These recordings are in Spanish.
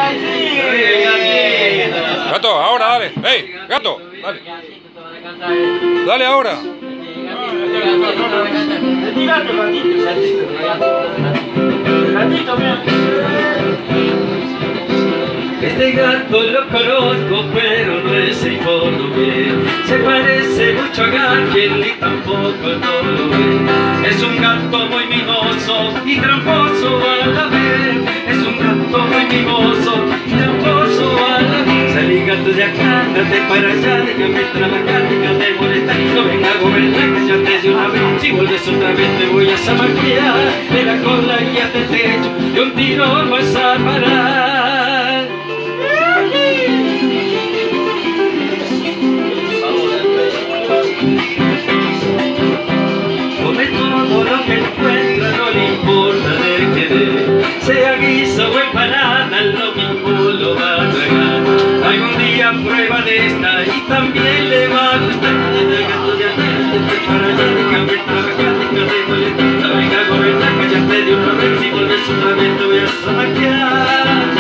Gato, ahora dale. ¡Ey, gato! Dale. Dale ahora. Este gato lo conozco, pero no es el portugués. Se parece mucho a Garfield y tampoco no lo ve. Es un gato muy mimoso y tramposo a la vez. Es un gato muy mimoso y tramposo a la vez. Salí gato de acá, andate para allá, déjame trabajar, déjame molestar. No venga a gobernar, que ya te di una vez. Si vuelves otra vez te voy a zamaquear de la cola y hasta el techo, de un tiro vas a parar. Come todo lo que encuentra, no le importa de qué dé. Sea guiso o empanada, lo mismo lo va a tragar. Algún día prueba de esta y también le va a gustar. El gato de acá, para allá, déjame trabajar, déjame molestar. No venga a gobernar, cállate de una vez. Si vuelves otra vez te voy a zamaquear.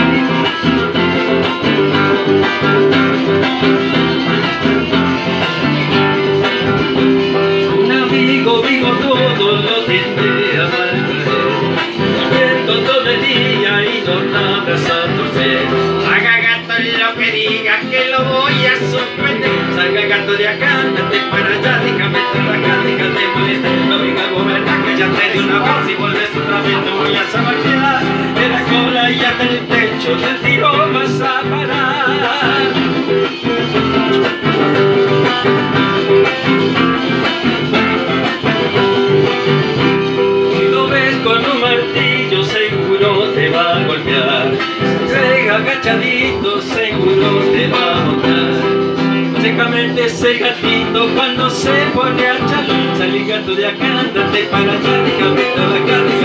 Digo todo lo tendré a maltraer, viendo todo el día y no nada a torcer. Haga gato lo que diga que lo voy a sorprender. Salga gato de acá, andate para allá, déjame trabajar, déjame molestar. No venga a gobernar, cállate de una vez. Si vuelves otra vez te voy a zamaquear de la cola y hasta el techo, del tiro vas a parar. Agachadito seguro te va a notar. Secamente ese gatito cuando se pone a charlar. Salí gato de acá, andate para allá, déjame trabajar.